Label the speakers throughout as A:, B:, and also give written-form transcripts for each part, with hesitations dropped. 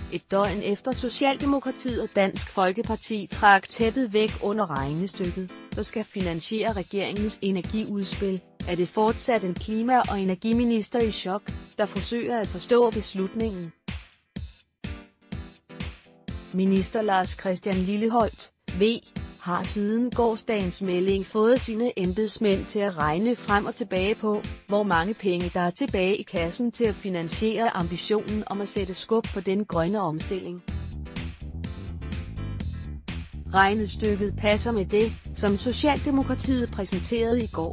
A: Et døgn efter Socialdemokratiet og Dansk Folkeparti trak tæppet væk under regnestykket, der skal finansiere regeringens energiudspil, er det fortsat en klima- og energiminister i chok, der forsøger at forstå beslutningen. Minister Lars Christian Lilleholt, V, har siden gårsdagens melding fået sine embedsmænd til at regne frem og tilbage på, hvor mange penge der er tilbage i kassen til at finansiere ambitionen om at sætte skub på den grønne omstilling. Regnestykket passer med det, som Socialdemokratiet præsenterede i går.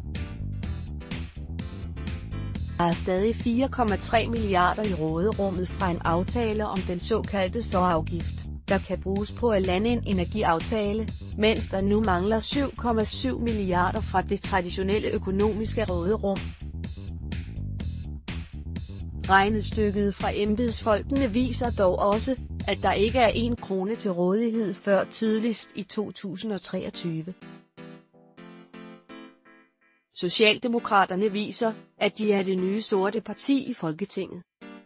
A: Der er stadig 4,3 milliarder i råderummet fra en aftale om den såkaldte sukkerafgift, der kan bruges på at lande en energiaftale, mens der nu mangler 7,7 milliarder fra det traditionelle økonomiske råderum. Regnestykket fra embedsfolkene viser dog også, at der ikke er 1 krone til rådighed før tidligst i 2023. Socialdemokraterne viser, at de er det nye sorte parti i Folketinget.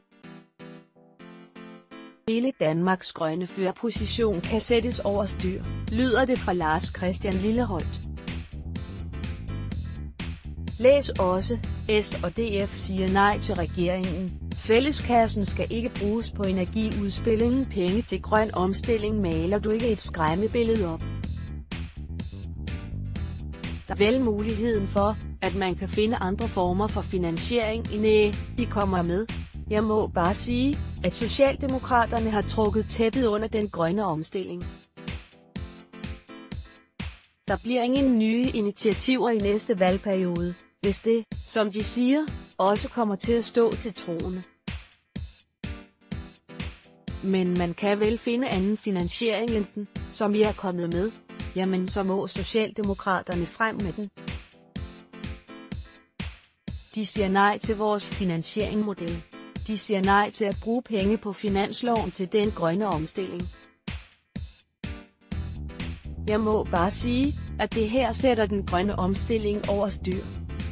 A: Hele Danmarks grønne førerposition kan sættes over styr, lyder det fra Lars Christian Lilleholt. Læs også, S og DF siger nej til regeringen. Fælleskassen skal ikke bruges på energiudspillingen. Penge til grøn omstilling. Maler du ikke et skræmmebillede op? Der er vel muligheden for, at man kan finde andre former for finansiering. Næh, de kommer med. Jeg må bare sige, at Socialdemokraterne har trukket tæppet under den grønne omstilling. Der bliver ingen nye initiativer i næste valgperiode, hvis det, som de siger, også kommer til at stå til troende. Men man kan vel finde anden finansiering end den, som I er kommet med. Jamen så må Socialdemokraterne frem med den. De siger nej til vores finansieringsmodel. De siger nej til at bruge penge på finansloven til den grønne omstilling. Jeg må bare sige, at det her sætter den grønne omstilling over styr.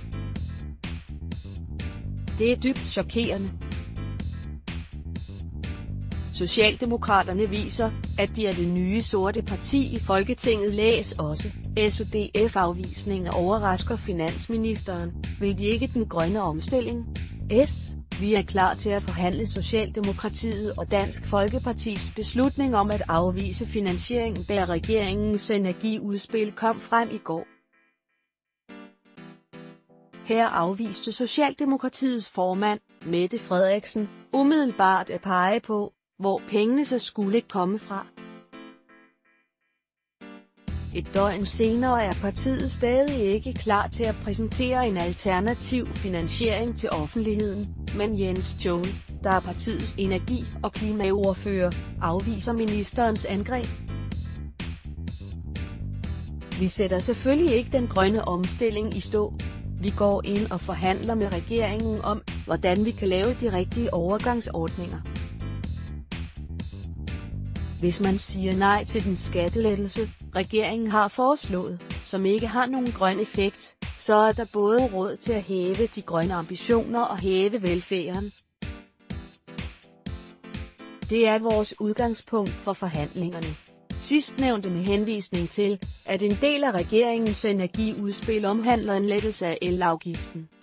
A: Det er dybt chokerende. Socialdemokraterne viser, at de er det nye sorte parti i Folketinget. Læs også, SODF-afvisninger overrasker finansministeren. Vil de ikke den grønne omstilling? Vi er klar til at forhandle. Socialdemokratiet og Dansk Folkepartis beslutning om at afvise finansieringen bag regeringens energiudspil kom frem i går. Her afviste Socialdemokratiets formand, Mette Frederiksen, umiddelbart at pege på, hvor pengene så skulle komme fra. Et døgn senere er partiet stadig ikke klar til at præsentere en alternativ finansiering til offentligheden, men Jens Joel, der er partiets energi- og klimaordfører, afviser ministerens angreb. Vi sætter selvfølgelig ikke den grønne omstilling i stå. Vi går ind og forhandler med regeringen om, hvordan vi kan lave de rigtige overgangsordninger. Hvis man siger nej til den skattelettelse, regeringen har foreslået, som ikke har nogen grøn effekt, så er der både råd til at hæve de grønne ambitioner og hæve velfærden. Det er vores udgangspunkt for forhandlingerne. Sidstnævnte med henvisning til, at en del af regeringens energiudspil omhandler en lettelse af elafgiften.